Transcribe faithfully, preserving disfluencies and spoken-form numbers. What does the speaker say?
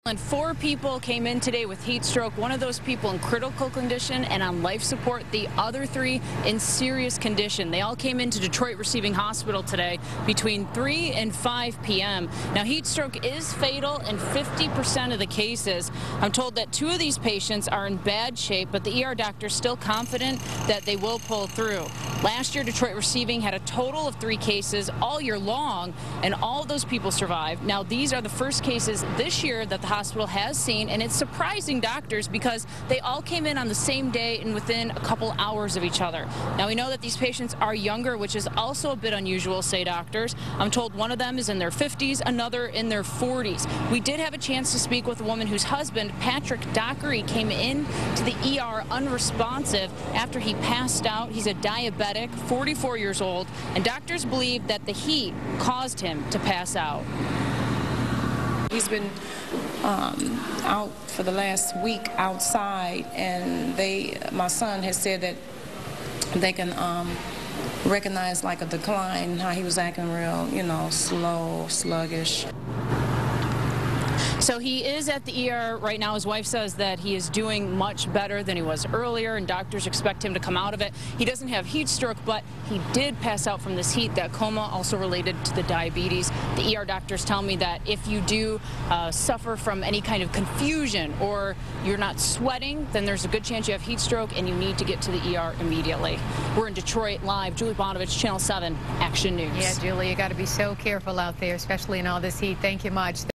And four people came in today with heat stroke, one of those people in critical condition and on life support, the other three in serious condition. They all came into Detroit Receiving Hospital today between three and five p m Now, heat stroke is fatal in fifty percent of the cases. I'm told that two of these patients are in bad shape, but the E R doctor is still confident that they will pull through. Last year, Detroit Receiving had a total of three cases all year long, and all of those people survived. Now, these are the first cases this year that the hospital has seen, and it's surprising doctors because they all came in on the same day and within a couple hours of each other. Now, we know that these patients are younger, which is also a bit unusual, say doctors. I'm told one of them is in their fifties, another in their forties. We did have a chance to speak with a woman whose husband, Patrick Dockery, came in to the E R unresponsive after he passed out. He's a diabetic, forty-four years old, and doctors believe that the heat caused him to pass out. He's been um, out for the last week outside, and they, my son has said that they can um, recognize like a decline, how he was acting real, you know, slow, sluggish. So he is at the E R right now. His wife says that he is doing much better than he was earlier, and doctors expect him to come out of it. He doesn't have heat stroke, but he did pass out from this heat. That coma also related to the diabetes. The E R doctors tell me that if you do uh, suffer from any kind of confusion or you're not sweating, then there's a good chance you have heat stroke and you need to get to the E R immediately. We're in Detroit live. Julie Bonovich, Channel seven, Action News. Yeah, Julie, you got to be so careful out there, especially in all this heat. Thank you much.